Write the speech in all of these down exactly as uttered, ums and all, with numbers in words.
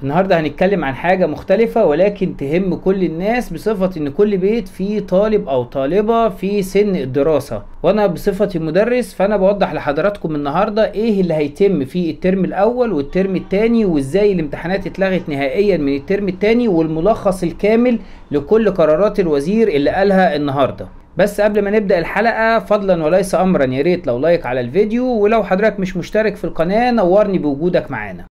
النهاردة هنتكلم عن حاجة مختلفة ولكن تهم كل الناس، بصفة ان كل بيت فيه طالب او طالبة في سن الدراسة، وانا بصفتي مدرس فانا بوضح لحضراتكم النهاردة ايه اللي هيتم في الترم الاول والترم التاني، وازاي الامتحانات اتلغت نهائيا من الترم التاني، والملخص الكامل لكل قرارات الوزير اللي قالها النهاردة. بس قبل ما نبدأ الحلقة فضلا وليس امرا يا ريت لو لايك على الفيديو، ولو حضرتك مش مشترك في القناة نورني بوجودك معانا.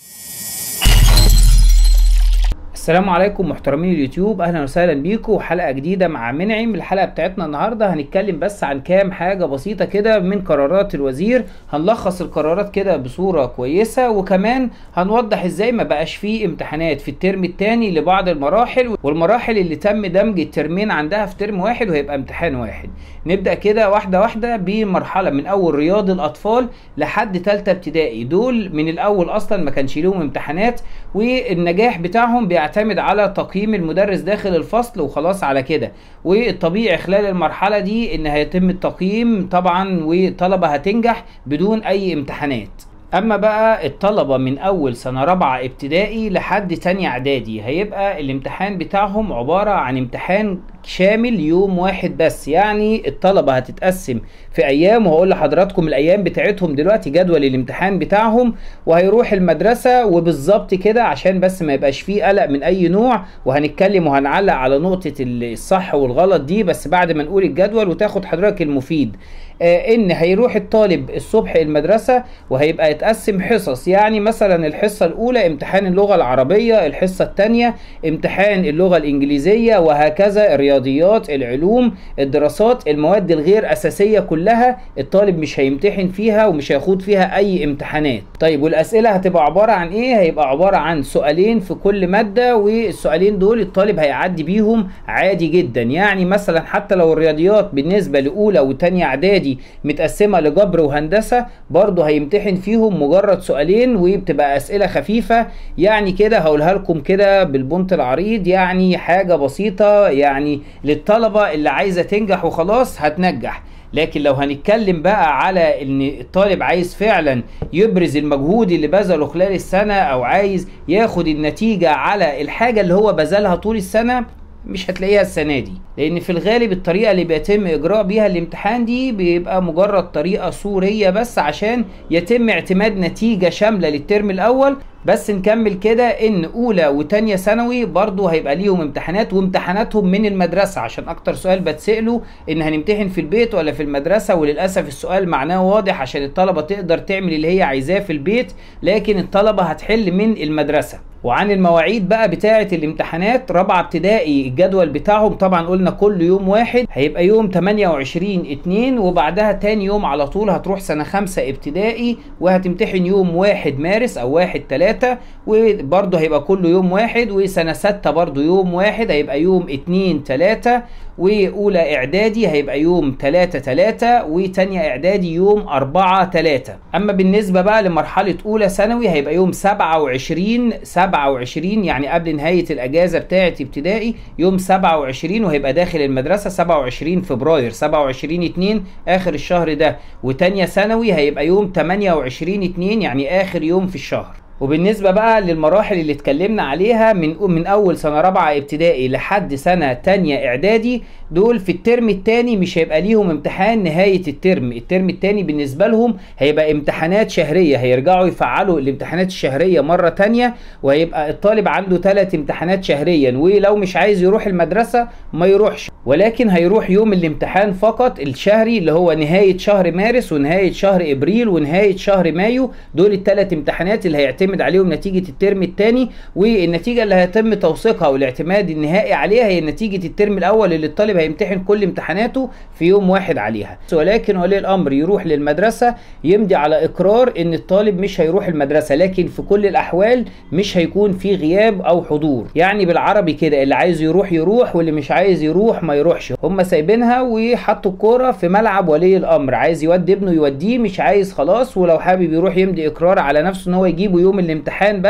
السلام عليكم محترمين اليوتيوب، اهلا وسهلا بيكم حلقه جديده مع منعم. الحلقه بتاعتنا النهارده هنتكلم بس عن كام حاجه بسيطه كده من قرارات الوزير، هنلخص القرارات كده بصوره كويسه، وكمان هنوضح ازاي ما بقاش فيه امتحانات في الترم الثاني لبعض المراحل، والمراحل اللي تم دمج الترمين عندها في ترم واحد وهيبقى امتحان واحد. نبدا كده واحده واحده بمرحله من اول رياض الاطفال لحد ثالثه ابتدائي. دول من الاول اصلا ما كانش لهم امتحانات، والنجاح بتاعهم بيعتمد يعتمد على تقييم المدرس داخل الفصل وخلاص على كده. والطبيعي خلال المرحلة دي ان هيتم التقييم طبعا، وطلبة هتنجح بدون اي امتحانات. اما بقى الطلبة من اول سنة رابعة ابتدائي لحد تانية اعدادي هيبقى الامتحان بتاعهم عبارة عن امتحان شامل يوم واحد بس، يعني الطلبة هتتقسم في ايام، وهقول لحضراتكم الايام بتاعتهم دلوقتي جدول الامتحان بتاعهم، وهيروح المدرسة وبالظبط كده عشان بس ما يبقاش فيه قلق من اي نوع، وهنتكلم وهنعلق على نقطة الصح والغلط دي بس بعد ما نقول الجدول وتاخد حضرتك المفيد. آه ان هيروح الطالب الصبح المدرسة وهيبقى يتقسم حصص، يعني مثلا الحصة الاولى امتحان اللغة العربية، الحصة الثانية امتحان اللغة الانجليزية، وهكذا الرياضيات، العلوم، الدراسات، المواد الغير اساسية كلها الطالب مش هيمتحن فيها ومش هياخد فيها اي امتحانات. طيب والاسئلة هتبقى عبارة عن ايه؟ هيبقى عبارة عن سؤالين في كل مادة، والسؤالين دول الطالب هيعدي بيهم عادي جدا. يعني مثلا حتى لو الرياضيات بالنسبة لاولى وتانية اعدادي متقسمة لجبر وهندسة، برضه هيمتحن فيهم مجرد سؤالين وبتبقى اسئلة خفيفة. يعني كده هقولها لكم كده بالبنط العريض، يعني حاجة بسيطة يعني للطلبة اللي عايزة تنجح وخلاص هتنجح. لكن لو هنتكلم بقى على ان الطالب عايز فعلا يبرز المجهود اللي بذله خلال السنة، او عايز ياخد النتيجة على الحاجة اللي هو بذلها طول السنة، مش هتلاقيها السنة دي، لان في الغالب الطريقة اللي بيتم اجراء بيها الامتحان دي بيبقى مجرد طريقة صورية بس عشان يتم اعتماد نتيجة شاملة للترم الاول. بس نكمل كده ان اولى وتانية ثانوي برضو هيبقى ليهم امتحانات، وامتحاناتهم من المدرسة، عشان اكتر سؤال بتسأله ان هنمتحن في البيت ولا في المدرسة، وللأسف السؤال معناه واضح عشان الطلبة تقدر تعمل اللي هي عايزاه في البيت، لكن الطلبة هتحل من المدرسة. وعن المواعيد بقى بتاعة الامتحانات، رابعة ابتدائي الجدول بتاعهم طبعا قلنا كل يوم واحد، هيبقى يوم تمانية وعشرين اتنين، وبعدها تاني يوم على طول هتروح سنة خمسة ابتدائي وهتمتحن يوم واحد مارس او واحد تلاتة، وبرضه هيبقى كل يوم واحد. وسنة ستة برضه يوم واحد هيبقى يوم اتنين تلاتة، واولى اعدادي هيبقى يوم تلاتة تلاتة، وتانية اعدادي يوم اربعة تلاتة. اما بالنسبة بقى لمرحلة اولى ثانوي هيبقى يوم سبعة وعشرين سبعة وعشرين، يعني قبل نهاية الاجازة بتاعة ابتدائي يوم سبعة وعشرين، وهيبقى داخل المدرسة سبعة وعشرين فبراير، سبعة وعشرين اتنين اخر الشهر ده. وتانية ثانوي هيبقى يوم تمانية وعشرين اتنين، يعني اخر يوم في الشهر. وبالنسبة بقى للمراحل اللي اتكلمنا عليها من من اول سنة رابعة ابتدائي لحد سنة تانية اعدادي، دول في الترم التاني مش هيبقى ليهم امتحان نهاية الترم. الترم التاني بالنسبة لهم هيبقى امتحانات شهرية، هيرجعوا يفعلوا الامتحانات الشهرية مرة تانية، وهيبقى الطالب عنده ثلاث امتحانات شهريا، ولو مش عايز يروح المدرسة ما يروحش، ولكن هيروح يوم الامتحان فقط الشهري اللي هو نهاية شهر مارس ونهاية شهر ابريل ونهاية شهر مايو. دول الثلاث امتحانات اللي هيعتمد عليهم نتيجة الترم الثاني، والنتيجة اللي هيتم توثيقها والاعتماد النهائي عليها هي نتيجة الترم الاول اللي الطالب هيمتحن كل امتحاناته في يوم واحد عليها. ولكن ولي الامر يروح للمدرسة يمضي على اقرار ان الطالب مش هيروح المدرسة، لكن في كل الاحوال مش هيكون في غياب او حضور. يعني بالعربي كده اللي عايز يروح يروح، واللي مش عايز يروح ما يروحش. هم سايبينها وحطوا الكوره في ملعب ولي الامر، عايز يودي ابنه يوديه، مش عايز خلاص. ولو حابب يروح يمضي اقرار على نفسه ان هو يجيبه يوم الامتحان بس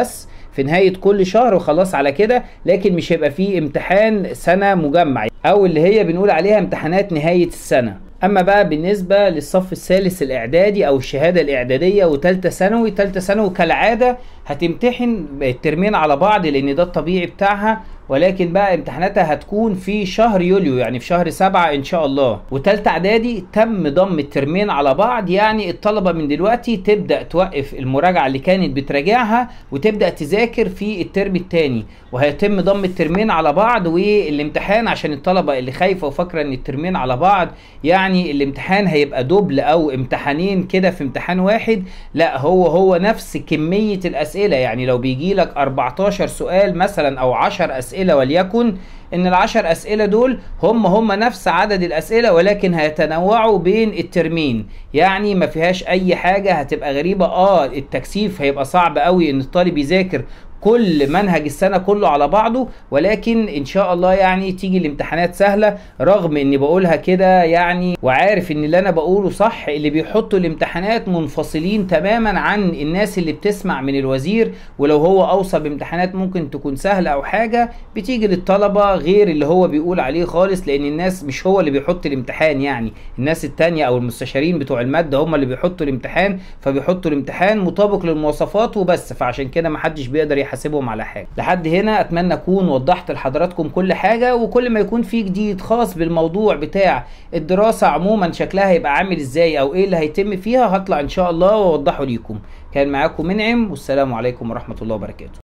في نهاية كل شهر وخلاص على كده، لكن مش هيبقى فيه امتحان سنة مجمع او اللي هي بنقول عليها امتحانات نهاية السنة. اما بقى بالنسبة للصف الثالث الاعدادي او الشهادة الاعدادية وتالتة ثانوي، تالتة ثانوي كالعادة هتمتحن الترمين على بعض لان ده الطبيعي بتاعها، ولكن بقى امتحاناتها هتكون في شهر يوليو، يعني في شهر سبعة ان شاء الله. وتالتة اعدادي تم ضم الترمين على بعض، يعني الطلبة من دلوقتي تبدأ توقف المراجعة اللي كانت بتراجعها وتبدأ تذاكر في الترم التاني، وهيتم ضم الترمين على بعض. والامتحان عشان الطلبة اللي خايفة وفاكرة ان الترمين على بعض يعني الامتحان هيبقى دوبل او امتحانين كده في امتحان واحد، لا هو هو نفس كمية الاسئلة. يعني لو بيجي لك اربعتاشر سؤال مثلا او عشر اسئلة، وليكن ان العشر اسئلة دول هم هم نفس عدد الاسئلة، ولكن هيتنوعوا بين الترمين، يعني ما فيهاش اي حاجة هتبقى غريبة. اه التكثيف هيبقى صعب قوي ان الطالب يذاكر كل منهج السنة كله على بعضه، ولكن ان شاء الله يعني تيجي الامتحانات سهلة، رغم اني بقولها كده يعني وعارف ان اللي انا بقوله صح. اللي بيحطوا الامتحانات منفصلين تماما عن الناس اللي بتسمع من الوزير، ولو هو اوصى بامتحانات ممكن تكون سهلة او حاجة بتيجي للطلبة غير اللي هو بيقول عليه خالص، لان الناس مش هو اللي بيحط الامتحان، يعني الناس التانية او المستشارين بتوع المادة هم اللي بيحطوا الامتحان، فبيحطوا الامتحان مطابق للمواصفات وبس، فعشان كده محدش بيقدر يحاسبهم على حاجة. لحد هنا اتمنى اكون وضحت لحضراتكم كل حاجة، وكل ما يكون في جديد خاص بالموضوع بتاع الدراسة عموما شكلها هيبقى عامل ازاي او ايه اللي هيتم فيها هطلع ان شاء الله واوضحه ليكم. كان معاكم منعم، والسلام عليكم ورحمة الله وبركاته.